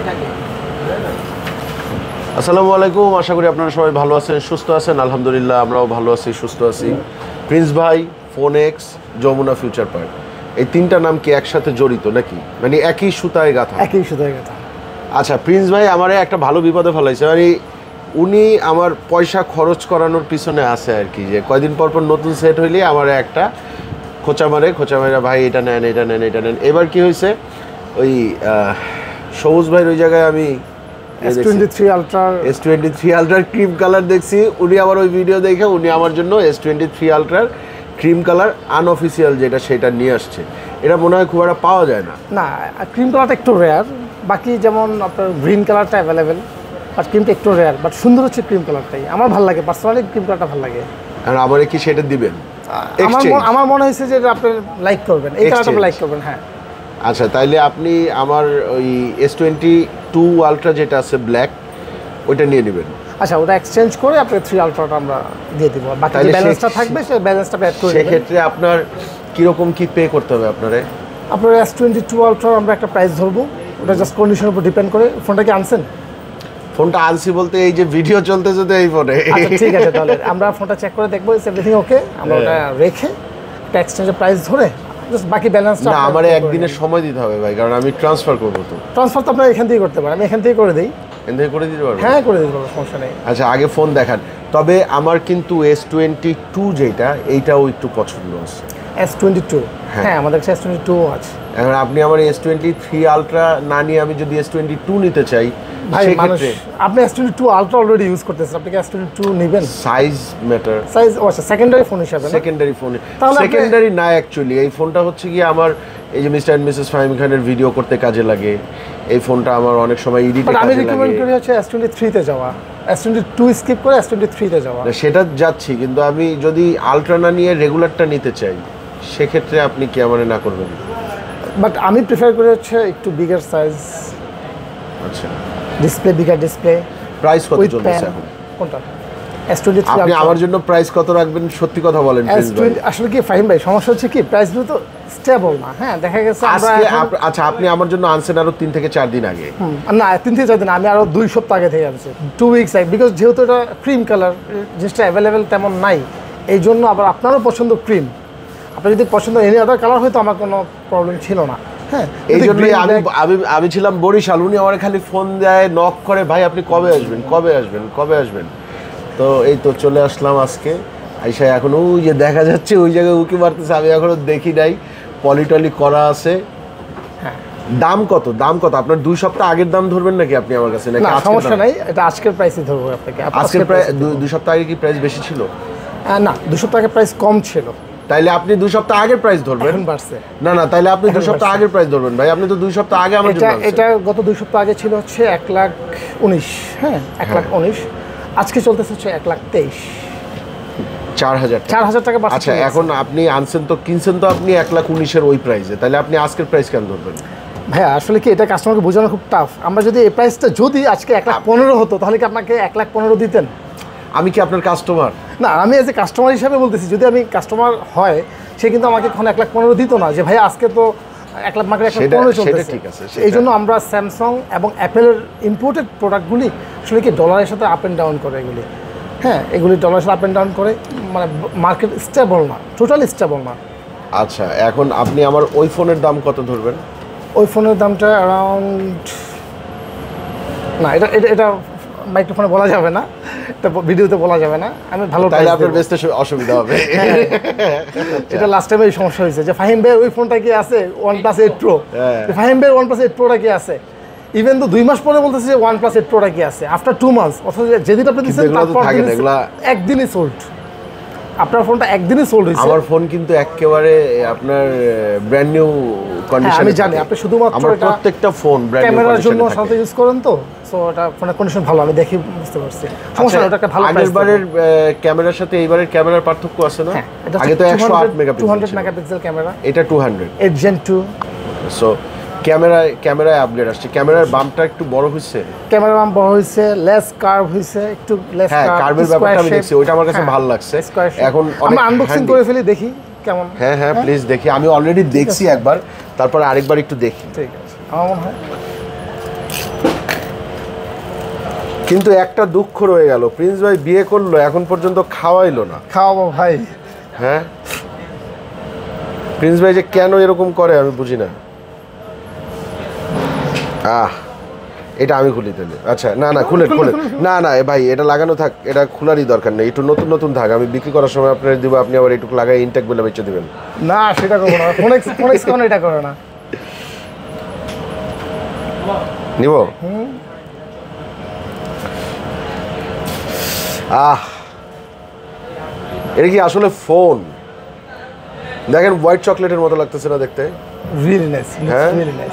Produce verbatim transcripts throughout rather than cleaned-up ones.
আসসালামু আলাইকুম, আশা করি আপনারা সবাই ভালো আছেন, সুস্থ আছেন। আলহামদুলিল্লাহ আমরাও ভালো আছি, সুস্থ আছি। প্রিন্স ভাই, ফোনেক্স, যমুনা ফিউচার পার্ক, এই তিনটা নাম কি একসাথে জড়িত নাকি, মানে একই সুতায় গাঁথা? একই সুতায় গাঁথা। আচ্ছা, প্রিন্স ভাই আমারে একটা ভালো বিপদে ফেলাইছে, মানে উনি আমার পয়সা খরচ করানোর পিছনে আছে আর কি, যে কয়দিন পর পর নতুন সেট হইলে আমার একটা খোঁচা মারে, খোঁচা মারে ভাই এটা নেন, এটা নেন, এটা নেন। এবার কি হয়েছে, ওই সবুজ ভাইয়ের ওই জায়গায় আমি S twenty three Ultra S twenty three Ultra cream colour দেখছি, উনি আমার ওই ভিডিও দেখে উনি আমার জন্য S twenty three Ultra cream colour unofficial যেটা, সেটা নিয়ে আসছে। এটা মনে হয় খুব একটা পাওয়া যায় না। না, ক্রিম কালারটা একটু রেয়ার, বাকি যেমন আপনার গ্রিন কালারটা অ্যাভেলেবেল, বাট ক্রিমটা একটু রেয়ার, বাট সুন্দর হচ্ছে ক্রিম কালারটাই। আমার ভালো লাগে, পার্সোনালি ক্রিম কালারটা ভালো লাগে। আর আমারে কি সেটা দিবেন? আমার আমার মনে হয়েছে যে আপনি লাইক করবেন, এই কালারটা লাইক করবেন। হ্যাঁ আচ্ছা, তাইলে আপনি আমার ওই এস টোয়েন্টি টু Ultra যেটা আছে ব্ল্যাক, ওইটা নিয়ে নেবেন। আচ্ছা, ওটা এক্সচেঞ্জ করে আপনি থ্রি Ultraটা আমরা দিয়ে দিব, বাকি যে ব্যালেন্সটা থাকবে সেই ব্যালেন্সটা অ্যাড করে দেবেন। সেক্ষেত্রে আপনার কীরকম কি পে করতে হবে আপনারে? আপনার এস টোয়েন্টি টু Ultra আমরা একটা প্রাইস ধরবো, ওটা জাস্ট কন্ডিশনের উপর ডিপেন্ড করে। ফোনটা কি আনছেন? ফোনটা আনছি বলতে এই যে ভিডিও চলতেছে তো এই ফোনে। আচ্ছা ঠিক আছে, তাহলে আমরা ফোনটা চেক করে দেখবো ইটস এভরিথিং ওকে, আমরা ওটা রেখে একটা এক্সচেঞ্জের প্রাইস ধরে জাস্ট বাকি ব্যালেন্সটা। না, আমারে একদিনের সময় দিতে হবে ভাই, কারণ আমি ট্রান্সফার করবো। তো ট্রান্সফার তো আপনার এখান থেকে করতে পারেন, আমি এখান থেকে করে দিই। এখান থেকে করে দিতে পারবো? হ্যাঁ করে দিতে পারবো, সমস্যা নেই। আচ্ছা, আগে ফোন দেখান। তবে আমার কিন্তু এস টোয়েন্টি টু যেটা, এইটাও একটু পছন্দ আছে। এস টোয়েন্টি টু হ্যাঁ, আমাদের কাছে এস টোয়েন্টি টু আছে। এখন আপনি আমার এস টোয়েন্টি থ্রি Ultra না নিয়ে আমি যদি এস টোয়েন্টি টু নিতে চাই, ভাই মানুষ, আপনি S twenty two Ultra already use করতেছেন, আপনি কি এস টোয়েন্টি টু নেবেন? Size matter. সাইজ ও আচ্ছা, সেকেন্ডারি ফোন হিসাবে। সেকেন্ডারি ফোন, সেকেন্ডারি না অ্যাকচুয়ালি এই ফোনটা হচ্ছে কি আমার এই যে মিস্টার এন্ড মিসেস ফাহিম খানের ভিডিও করতে কাজে লাগে। এই ফোনটা আমার অনেক সময় এডিটে কাজে লাগে। আমি রিকমেন্ড করি হচ্ছে এস টোয়েন্টি থ্রি তে যাওয়া, এস টোয়েন্টি টু স্কিপ করে এস টোয়েন্টি থ্রি তে যাওয়া। সেটা যাচ্ছি, কিন্তু আমি যদি আলট্রা না নিয়ে রেগুলারটা নিতে চাই, সেক্ষেত্রে আপনি কি আমার না করবেন? বাট আমি প্রেফার করি হচ্ছে একটু বিগার সাইজ। আচ্ছা, ডিসপ্লে, বিগার ডিসপ্লে। প্রাইস কত চলছে এখন? কোনটা? এস টোয়েন্টি থ্রি আপনি আমার জন্য প্রাইস কত রাখবেন, সত্যি কথা বলেন প্লিজ ভাই। আসলে কি ফাহিম ভাই, সমস্যা হচ্ছে কি প্রাইসগুলো তো স্টেবল না। হ্যাঁ, দেখা গেছে আমরা আচ্ছা, আপনি আমার জন্য আনছেন আরো তিন থেকে চার দিন আগে। না, তিন থেকে চার দিন, আমি আরো দুই সপ্তাহ আগে থেকে আনছি, টু উইকস আগে, বিকজ যেহেতু এটা ক্রিম কালার, জিনিসটা অ্যাভেলেবেল তেমন নাই, এই জন্য। আবার আপনারও পছন্দ ক্রিম, আপনার যদি পছন্দ এনি আদার কালার হয়তো আমার কোনো প্রবলেম ছিল না। হ্যাঁ, এই জন্যই আমি আমি আমি ছিলাম বরিশাল, উনি আমার খালি ফোন দেয়, নক করে, ভাই আপনি কবে আসবেন, কবে আসবেন, কবে আসবেন। তো এই তো চলে আসলাম আজকে। আইসা এখন ওই যে দেখা যাচ্ছে ওই জায়গায় উকি মারতেছে, আমি এখনো দেখি নাই, পলিটলি করা আছে। হ্যাঁ, দাম কত, দাম কত? আপনার দুই সপ্তাহ আগের দাম ধরবেন নাকি আপনি আমার কাছে? নাকি সমস্যা নাই, এটা আজকের প্রাইসই ধরবো আপনাকে। আজকের প্রাইস দুই সপ্তাহ আগে কি প্রাইস বেশি ছিল? না, দুই সপ্তাহ আগে প্রাইস কম ছিল। তাইলে আপনি দুই সপ্তাহ আগের প্রাইস ধরবেন? না না, তাইলে আপনি দুই সপ্তাহ আগের প্রাইস ধরবেন ভাই। আপনি তো দুই সপ্তাহ আগে আমার জন্য, এটা গত দুই সপ্তাহ আগে ছিল হচ্ছে এক লাখ উনিশ। হ্যাঁ, এক লাখ উনিশ। আজকে চলতেছে হচ্ছে এক লাখ তেইশ। চার হাজার চার হাজার টাকা। আচ্ছা, এখন আপনি আনছেন তো, কিনছেন তো আপনি এক লাখ উনিশের ওই প্রাইসে, তাহলে আপনি আজকের প্রাইস কেন ধরবেন? ভাইয়া আসলে কি এটা কাস্টমারকে বোঝানো খুব টাফ। আমরা যদি এই প্রাইসটা যদি আজকে এক লাখ পনেরো হতো, তাহলে কি আপনাকে এক লাখ পনেরো দিতেন? আমি কি আপনার কাস্টমার? না, আমি এজ এ কাস্টমার হিসাবে বলতেছি, যদি আমি কাস্টমার হয়, সে কিন্তু আমাকে এখন এক লাখ পনেরো দিত না, যে ভাই আজকে তো এক লাখ মার্কেট এক লাখ পনেরো চলতেছে। ঠিক আছে, এই জন্য আমরা স্যামসাং এবং অ্যাপেলের ইম্পোর্টেড প্রোডাক্টগুলি আসলে কি ডলারের সাথে আপ অ্যান্ড ডাউন করে এগুলি। হ্যাঁ, এগুলি ডলারের সাথে আপ অ্যান্ড ডাউন করে, মানে মার্কেট স্টেবল না, টোটালি স্টেবল না। আচ্ছা, এখন আপনি আমার ওই ফোনের দাম কত ধরবেন? ওই ফোনের দামটা অ্যারাউন্ড, না এটা এটা এটা মাইক্রোফোনে বলা যাবে না, এটা ভিডিওতে বলা যাবে না। আমি ভালো, তাহলে আপনার বেচতে অসুবিধা হবে। এটা লাস্ট টাইমে এই সমস্যা হয়েছে যে ফাহিম ভাই ওই ফোনটা কি আছে, one plus eight pro. Fahim ভাই ওয়ান প্লাস এইট প্রোটা কি আছে, ইভেন তো দুই মাস পরে বলতেছে যে ওয়ান প্লাস এইট প্রোটা কি আছে, আফটার টু মান্থস। অথচ যেদিন আপনি দিচ্ছেন তারপর একদিনই সোল্ড, আপনার ফোনটা একদিনই সোল্ড হয়েছে। আমার ফোন কিন্তু একেবারে আপনার ব্র্যান্ড নিউ কন্ডিশন। আমি জানি আপনি শুধুমাত্র এটা প্রত্যেকটা ফোন ব্র্যান্ড নিউ ক্যামেরার জন্য সাথে ইউজ করেন, তো সো এটা ফোনের কন্ডিশন ভালো, আমি দেখি বুঝতে পারছি। সমস্যা এটা একটা ভালো প্রাইস। আগেরবারের ক্যামেরার সাথে এইবারের ক্যামেরার পার্থক্য আছে না? আগে তো একশো আট মেগাপিক্সেল, দুশো মেগাপিক্সেল ক্যামেরা, এটা দুশো এইট জেন টু। সো ক্যামেরায় ক্যামেরায় আপগ্রেড আসছে। ক্যামেরার বামটা একটু বড় হইছে, ক্যামেরার বাম বড় হইছে, লেস কার্ভ হইছে, একটু লেস কার্ভ। হ্যাঁ, কার্ভের ব্যাপারটা আমি দেখছি, ওইটা আমার কাছে ভালো লাগছে। এখন আমরা আনবক্সিং করে ফেলি, দেখি কেমন। হ্যাঁ হ্যাঁ, প্লিজ দেখি। আমি অলরেডি দেখছি একবার, তারপরে আরেকবার একটু দেখি। ঠিক আছে, আমার মনে হয় কিন্তু একটা দুঃখ রয়ে গেল, প্রিন্স ভাই বিয়ে করলো এখন পর্যন্ত খাওয়াইলো না। খাওয়াবো ভাই। হ্যাঁ, প্রিন্স ভাই যে কেন এরকম করে আমি বুঝি না। আহ এটা আমি খুলি তাহলে। আচ্ছা না না খুলে খুলে না না ভাই এটা লাগানো থাক, এটা খোলারই দরকার নেই, একটু নতুন নতুন থাক, আমি বিক্রি করার সময় আপনার দিব, আপনি আবার একটু লাগাই ইনটেক বলে বেঁচে দেবেন। না সেটা করবো না, ফোনেক্স ফোনেক্স কেন এটা করে না। নিব। আহ এটা কি আসলে ফোন? দেখেন হোয়াইট চকলেটের মতো লাগতেছে না দেখতে? রিয়েলি নাইস, হ্যাঁ রিয়েলি নাইস।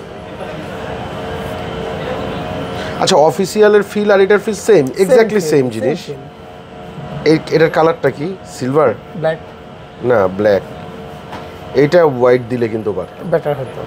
আচ্ছা অফিসিয়ালের ফিল আর এটার ফিল সেম, এক্স্যাক্টলি সেম জিনিস। এই এটার কালারটা কি সিলভার? ব্ল্যাক না ব্ল্যাক, এইটা হোয়াইট দিলে কিন্তু বেটার হতো।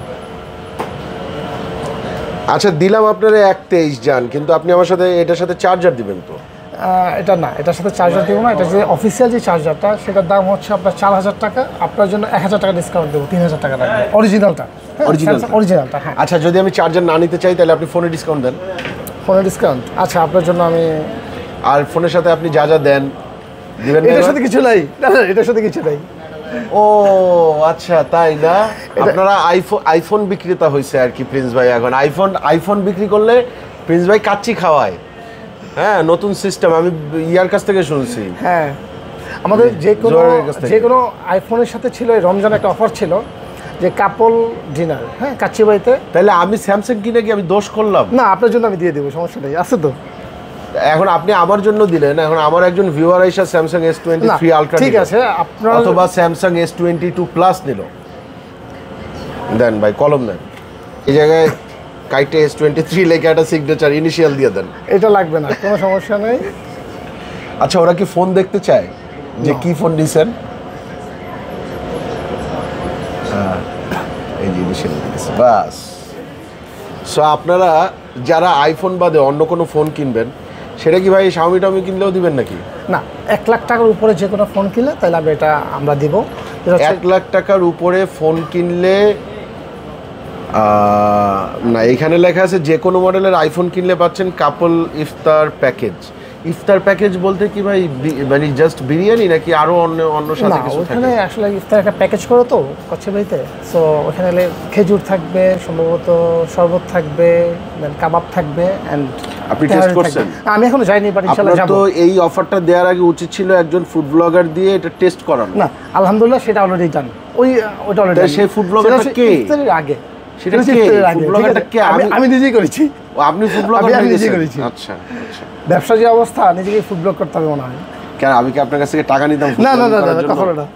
আচ্ছা দিলাম আপনারা এক তেইশ যান, কিন্তু আপনি আমার সাথে এটার সাথে চার্জার দিবেন তো? এটা না, এটার সাথে চার্জার দেবো না, এটা যে অফিসিয়াল যে চার্জারটা সেটার দাম হচ্ছে আপনার চার হাজার টাকা, আপনার জন্য এক হাজার টাকা ডিসকাউন্ট দেবো, তিন হাজার টাকা রাখবো অরিজিনালটা। অরিজিনালটা অরিজিনালটা হ্যাঁ। আচ্ছা যদি আমি চার্জার না নিতে চাই তাহলে আপনি ফোনে ডিসকাউন্ট দেন? ফোনে ডিসকাউন্ট আচ্ছা আপনার জন্য আমি। আর ফোনের সাথে আপনি যা যা দেন দিবেন? এটার সাথে কিছু নাই, না না এটার সাথে কিছু নাই। ও আচ্ছা তাই না, আপনারা আইফোন আইফোন বিক্রেতা হয়েছে আর কি প্রিন্স ভাই এখন। আইফোন আইফোন বিক্রি করলে প্রিন্স ভাই কাচ্চি খাওয়ায়। হ্যাঁ নতুন সিস্টেম, আমি ইয়ার কাছ থেকে শুনছি। হ্যাঁ আমাদের যে কোনো যে কোনো আইফোনের সাথে ছিল এই রমজান একটা অফার ছিল যে কাপল ডিনার, হ্যাঁ কাচ্চি বাড়িতে। তাহলে আমি স্যামসাং কিনে কি আমি দোষ করলাম? না আপনার জন্য আমি দিয়ে দেবো, সমস্যা নেই, আছে তো। এখন আপনি আমার জন্য দিলেন, এখন আমার একজন ভিউয়ার আইসা Samsung S twenty three ultra ঠিক আছে আপনার, অথবা Samsung S twenty two plus নিল, দেন ভাই কলম দেন, এই জায়গায় কাইটে এস টোয়েন্টি থ্রি লেখা একটা সিগনেচার ইনিশিয়াল দিয়ে দেন। এটা লাগবে না, কোনো সমস্যা নেই। আচ্ছা ওরা কি ফোন দেখতে চায় যে কি ফোন নিছেন? এই যে ইনিশিয়াল দিয়েছে বাস। সো আপনারা যারা আইফোন বাদে অন্য কোনো ফোন কিনবেন সেটা কি ভাই শাওমি টাওমি কিনলেও দিবেন নাকি? না এক লাখ টাকার উপরে যে কোনো ফোন কিনলে তাহলে আমরা এটা আমরা দিব। এক লাখ টাকার উপরে ফোন কিনলে না, এখানে লেখা আছে যে কোনো মডেলের আইফোন কিনলে পাচ্ছেন কাপল ইফতার প্যাকেজ। ইফতার প্যাকেজ বলতে কি ভাই মানে জাস্ট বিরিয়ানি নাকি আরো অন্য অন্য সাথে কিছু থাকে? ওখানে আসলে ইফতার একটা প্যাকেজ করে তো কচ্ছে বাড়িতে, সো ওখানে খেজুর থাকবে, সম্ভবত শরবত থাকবে, দেন কাবাব থাকবে এন্ড আপনি টেস্ট করছেন? আমি এখনো যাইনি, বাট ইনশাআল্লাহ যাব। তো এই অফারটা দেওয়ার আগে উচিত ছিল একজন ফুড ব্লগার দিয়ে এটা টেস্ট করানো। না আলহামদুলিল্লাহ সেটা অলরেডি ডান। ওই ওটা অলরেডি সেই ফুড ব্লগারটা কে? ইফতারের আগে সেটা কে? ফুড ব্লগারটা কে? আমি আমি নিজেই করেছি। ও আপনি ফুড ব্লগার আমি নিজেই করেছি। আচ্ছা আচ্ছা, ব্যবসা যে অবস্থা নিজেকে ফুড ব্লগ করতে হবে মনে হয়। কেন আমি কি আপনার কাছ থেকে টাকা নিতাম? না না না কখনো না।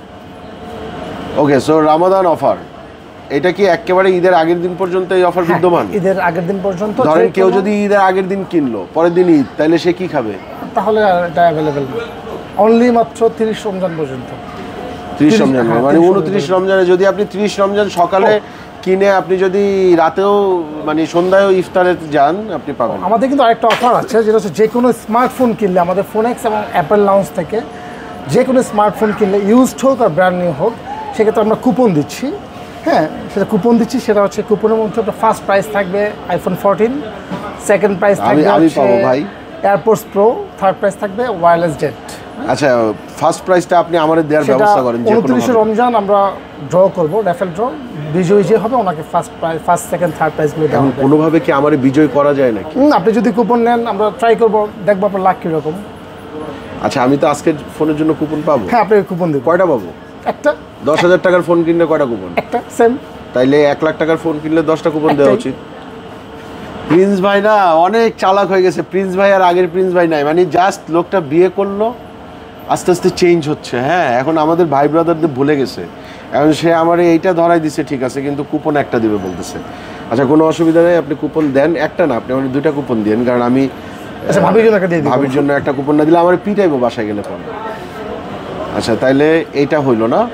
ওকে সো রমাদান অফার, এটা কি একেবারে ঈদের আগের দিন পর্যন্ত এই অফার বিদ্যমান? ঈদের আগের দিন পর্যন্ত। ধরেন কেউ যদি ঈদের আগের দিন কিনলো, পরের দিন ঈদ, তাহলে সে কি খাবে? তাহলে এটা অ্যাভেলেবেল অনলি মাত্র তিরিশ রমজান পর্যন্ত। তিরিশ রমজান মানে উনত্রিশ রমজানে যদি আপনি তিরিশ রমজান সকালে কিনে আপনি যদি রাতেও মানে সন্ধ্যায়ও ইফতারে যান আপনি পাবেন। আমাদের কিন্তু আরেকটা অফার আছে যেটা হচ্ছে যে কোনো স্মার্টফোন কিনলে আমাদের ফোনেক্স এবং অ্যাপেল লঞ্চ থেকে যে কোনো স্মার্টফোন কিনলে ইউজড হোক আর ব্র্যান্ড নিউ হোক সেক্ষেত্রে আমরা কুপন দিচ্ছি। হ্যাঁ সেটা কুপন দিচ্ছি, সেটা হচ্ছে কুপনের মধ্যে একটা ফার্স্ট প্রাইস থাকবে আইফোন ফোরটিন, সেকেন্ড প্রাইস থাকবে আমি পাবো ভাই এয়ারপোর্টস প্রো, থার্ড প্রাইস থাকবে ওয়্যারলেস জেট। আচ্ছা ফার্স্ট প্রাইসটা আপনি আমাদের দেওয়ার ব্যবস্থা করেন। যে উনত্রিশে রমজান আমরা ড্র করব, র্যাফেল ড্র, বিজয়ী যে হবে ওনাকে first price first second third প্রাইসগুলো দেওয়া হবে। কোনোভাবে কি আমারে বিজয় করা যায় নাকি? আপনি যদি কুপন নেন আমরা ট্রাই করবো, দেখবো আপনার লাক কীরকম। আচ্ছা আমি তো আজকের ফোনের জন্য কুপন পাবো? হ্যাঁ আপনি কুপন দেবেন। কয়টা পাবো? একটা। দশ হাজার টাকার ফোন কিনলে কয়টা কুপন? একটা সেম। তাইলে এক লাখ টাকার ফোন কিনলে দশটা কুপন দেওয়া উচিত। প্রিন্স ভাই না অনেক চালাক হয়ে গেছে। প্রিন্স ভাই আর আগের প্রিন্স ভাই নাই, মানে জাস্ট লোকটা বিয়ে করলো, আস্তে আস্তে চেঞ্জ হচ্ছে। হ্যাঁ এখন আমাদের ভাই ব্রাদারদের ভুলে গেছে, এখন সে আমার এইটা ধরাই দিছে ঠিক আছে, কিন্তু কুপন একটা দিবে বলতেছে। আচ্ছা কোনো অসুবিধা নেই, আপনি কুপন দেন একটা না, আপনি আমার দুইটা কুপন দিন, কারণ আমি ভাবির জন্য একটা দিয়ে দিই। ভাবির জন্য একটা কুপন না দিলে আমার পিটাইবো বাসায় গেলে পরে। আচ্ছা তাইলে এইটা হইলো না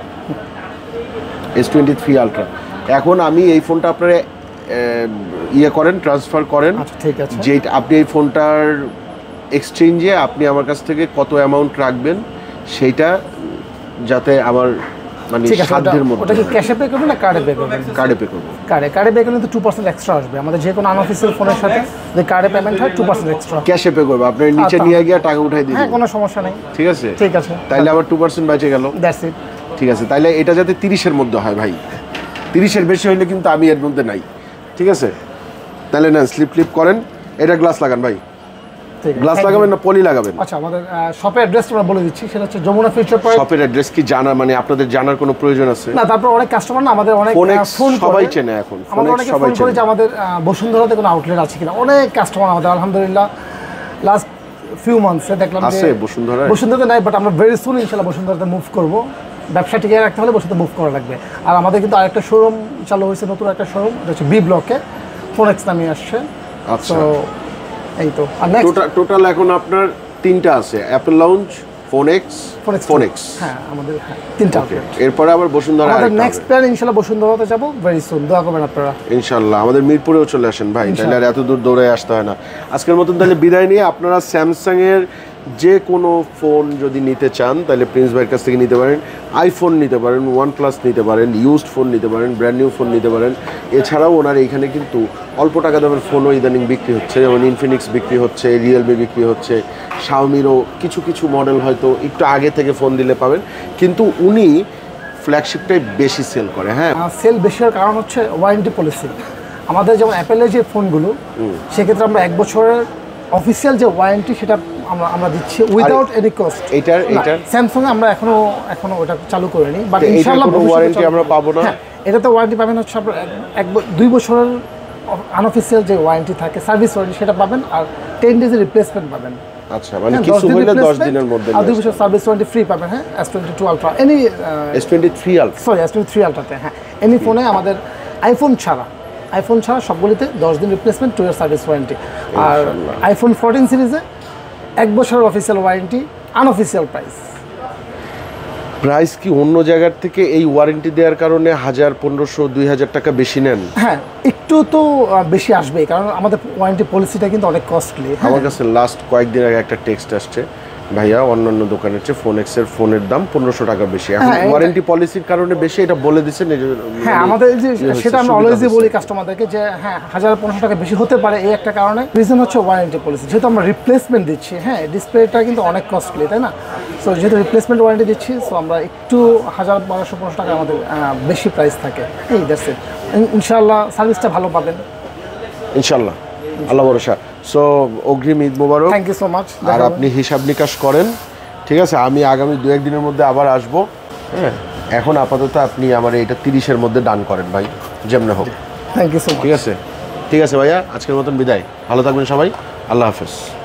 এস টোয়েন্টি থ্রি আলট্রা। এখন আমি এই ফোনটা আপনার ইয়ে করেন, ট্রান্সফার করেন। ঠিক আছে, যে আপনি এই ফোনটার এক্সচেঞ্জে আপনি আমার কাছ থেকে কত অ্যামাউন্ট রাখবেন সেইটা যাতে আমার মানে সাধ্যের মধ্যে। ওটা কি ক্যাশে পে করবেন না কার্ডে পে করবেন? কার্ডে পে করব। কার্ডে কার্ডে পে করলে তো টু পার্সেন্ট এক্সট্রা আসবে আমাদের যে কোনো আনঅফিসিয়াল ফোনের সাথে। যে কার্ডে পেমেন্ট হয় টু পার্সেন্ট এক্সট্রা। ক্যাশে পে করব, আপনি নিচে নিয়ে গিয়ে টাকা উঠাই দিবেন। হ্যাঁ, কোনো সমস্যা নেই। ঠিক আছে ঠিক আছে, তাইলে আবার টু পার্সেন্ট বেঁচে গেল। That's it. ঠিক আছে, তাইলে এটা যাতে তিরিশের মধ্যে হয় ভাই, তিরিশের বেশি হইলে কিন্তু আমি এর মধ্যে নাই। ঠিক আছে, তাহলে না স্লিপ ফ্লিপ করেন। এটা গ্লাস লাগান ভাই। গ্লাস লাগাবেন না পলি লাগাবেন? আচ্ছা, আমাদের শপের অ্যাড্রেস আমরা বলে দিচ্ছি, সেটা হচ্ছে যমুনা ফিউচার পার্ক। শপের অ্যাড্রেস কি জানা মানে আপনাদের জানার কোনো প্রয়োজন আছে না? তারপর অনেক কাস্টমার না আমাদের অনেক ফোন সবাই চেনে এখন, আমাদের অনেক ফোন করে যে আমাদের বসুন্ধরাতে কোনো আউটলেট আছে কিনা। অনেক কাস্টমার আমাদের আলহামদুলিল্লাহ লাস্ট ফিউ মান্থসে দেখলাম যে আছে বসুন্ধরা। বসুন্ধরাতে নাই, বাট আমরা ভেরি সুন ইনশাআল্লাহ বসুন্ধরাতে মুভ করব। ব্যবসা টিকে রাখতে হলে বসুন্ধরা মুভ করা লাগবে। আর আমাদের কিন্তু আরেকটা শোরুম চালু হয়েছে, নতুন একটা শোরুম, এটা হচ্ছে বি ব্লকে, ফোনেক্স নামে আসছে। আচ্ছা, এই তো। আর নেক্সট টোটাল এখন আপনার তিনটা আছে, অ্যাপল লাউঞ্জ, ফোনেক্স, ফোনেক্স। হ্যাঁ, আমাদের তিনটা আউটলেট। এরপরে আবার বসুন্ধরা। আমাদের নেক্সট প্ল্যান ইনশাআল্লাহ বসুন্ধরাতে যাব ভেরি সুন। দোয়া করবেন আপনারা ইনশাআল্লাহ। আমাদের মিরপুরেও চলে আসেন ভাই, তাহলে আর এত দূর দৌড়ে আসতে হয় না। আজকের মতন তাহলে বিদায় নিয়ে আপনারা স্যামসাং এর যে কোনো ফোন যদি নিতে চান তাহলে প্রিন্স ভাইয়ের কাছ থেকে নিতে পারেন। আইফোন নিতে পারেন, ওয়ান প্লাস নিতে পারেন, ইউজড ফোন নিতে পারেন, ব্র্যান্ড নিউ ফোন নিতে পারেন। এছাড়াও ওনার এইখানে কিন্তু অল্প টাকা দামের ফোনও ইদানিং বিক্রি হচ্ছে, যেমন ইনফিনিক্স বিক্রি হচ্ছে, রিয়েলমি বিক্রি হচ্ছে, শাওমিরও কিছু কিছু মডেল হয়তো একটু আগে থেকে ফোন দিলে পাবেন। কিন্তু উনি ফ্ল্যাগশিপটাই বেশি সেল করে। হ্যাঁ, সেল বেশি হওয়ার কারণ হচ্ছে ওয়ারেন্টি পলিসি। আমাদের যেমন অ্যাপেলের যে ফোনগুলো, সেক্ষেত্রে আমরা এক বছরের অফিসিয়াল যে ওয়ারেন্টি সেটা আমরা আমরা দিচ্ছি উইদাউট এনি কস্ট। এটার এটার স্যামসাং এ আমরা এখনো এখনো ওটা চালু করিনি, বাট ইনশাআল্লাহ ইনশাআল্লাহ ওয়ারেন্টি আমরা পাবো না। এটাতে ওয়ারেন্টি পাবেন হচ্ছে আপনার এক দুই বছরের আনঅফিসিয়াল যে ওয়ারেন্টি থাকে, সার্ভিস ওয়ারেন্টি, সেটা পাবেন। আর টেন ডেজের রিপ্লেসমেন্ট পাবেন। আচ্ছা, মানে কিছু হইলে দশ দিনের মধ্যে। আর দুই বছর সার্ভিস ওয়ারেন্টি ফ্রি পাবেন। হ্যাঁ, S twenty two ultra, any S twenty three ultra, sorry S twenty three আলট্রাতে, হ্যাঁ, এনি ফোনে আমাদের আইফোন ছাড়া আইফোন ছাড়া সবগুলিতে দশ দিন replacement, two year service warranty. আর আইফোন ফোরটিন সিরিজে এক বছরের official warranty, unofficial price. Price কি অন্য জায়গার থেকে এই ওয়ারেন্টি দেওয়ার কারণে হাজার পনেরোশো দুই হাজার টাকা বেশি নেন? হ্যাঁ, একটু তো বেশি আসবেই, কারণ আমাদের ওয়ারেন্টি পলিসিটা কিন্তু অনেক কস্টলি। আমার কাছে লাস্ট কয়েকদিন আগে একটা টেক্সট আসছে, ভাইয়া অন্যান্য দোকানের চেয়ে ফোনেক্স এর ফোনের দাম পনেরোশো টাকা বেশি, এখন ওয়ারেন্টি পলিসির কারণে বেশি, এটা বলে দিচ্ছেন। হ্যাঁ, আমাদের যে সেটা আমরা অলওয়েজই বলি কাস্টমারদেরকে যে হ্যাঁ হাজার পনেরোশো টাকা বেশি হতে পারে, এই একটা কারণে। রিজন হচ্ছে ওয়ারেন্টি পলিসি, যেহেতু আমরা রিপ্লেসমেন্ট দিচ্ছি। হ্যাঁ, ডিসপ্লেটা কিন্তু অনেক কস্টলি, তাই না? সো যেহেতু রিপ্লেসমেন্ট ওয়ারেন্টি দিচ্ছি, সো আমরা একটু হাজার বারোশো পনেরোশো টাকা আমাদের বেশি প্রাইস থাকে। এই দ্যাটস ইট। ইনশাআল্লাহ সার্ভিসটা ভালো পাবেন ইনশাআল্লাহ, আল্লাহ ভরসা। সো অগ্রিম ঈদ মোবারক। Thank you so much. আর আপনি হিসাব নিকাশ করেন, ঠিক আছে? আমি আগামী দু একদিনের মধ্যে আবার আসবো। হ্যাঁ, এখন আপাতত আপনি আমার এটা তিরিশের মধ্যে ডান করেন ভাই, যেমনে হোক। Thank you so much. ঠিক আছে, ঠিক আছে ভাইয়া, আজকের মতন বিদায়। ভালো থাকবেন সবাই, আল্লাহ হাফেজ।